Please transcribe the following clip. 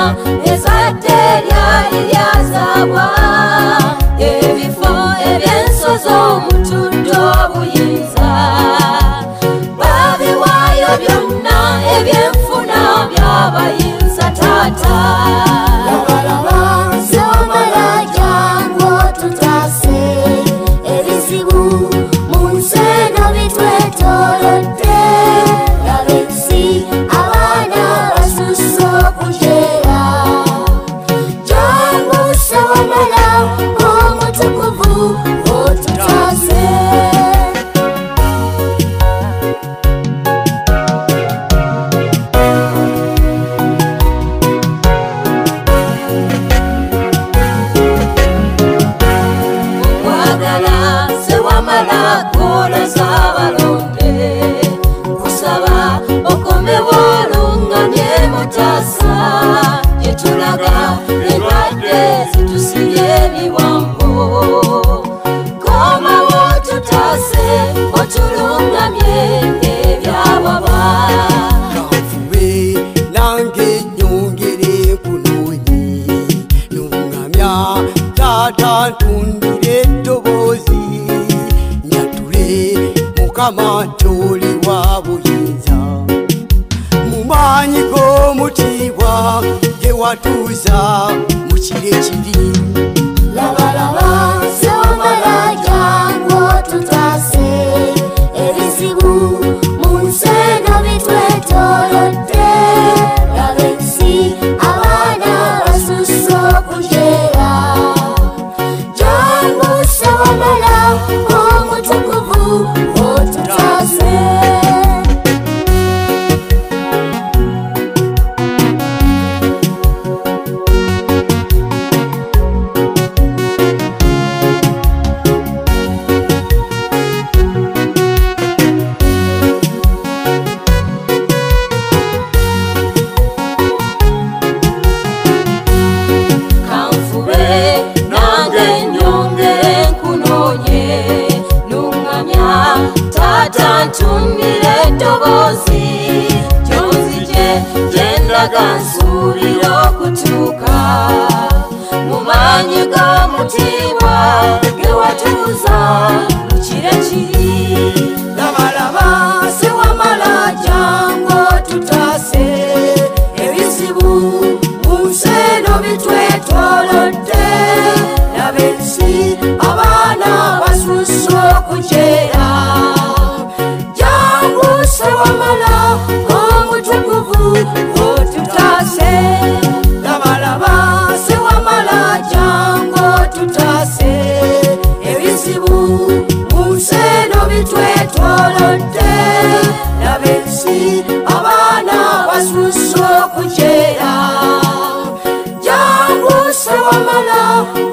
ezadde lyali lyazabwa ebifo ebyensozi omutudde obuyinza babiwaayo byonna ebyenfuna byabayinza taata labalaba sewamala jangu tutaase ebizibu mu nsi eno bitwetoolodde laba ensi abaana basusse okujeera jangu sewamala omutukuvu otutaase kola z'abalonde kusaba okomewo olungamye mutasa gyetulaga endwadde zitusibye ebiwambo komawo tutase otulungamye ebyawaba kanfume nange nyongere kunoonye nungamya taata ntundire eddoboozi mukama toli wa buyinza mumaanyi g'omutiibwa gye watuuza mu kiro ekiri labalaba sewamala jangu tutaase ebizibu mu nsi eno bitwetoolodde laba ensi abaana basusse okujeera jangu sewamala omutukuvu otutaase kanfube nange nyongere nkunoonye nungamya taata ntundire eddoboozi gyonzije gyendaga nsuubira okutuuka mu maanyi g'omutiibwa ge watuuza mu kiro ekiri labalaba sewamala jangu tutaase ebizibu mu nsi eno bitwetoolodde laba ensi abaana basusse okujeera jangu sewamala omutukuvu otutaase labalaba sewamala jangu tutaase ebizibu mu nsi eno bitwetoolodde laba ensi abaana basusse okujeera jangu sewamala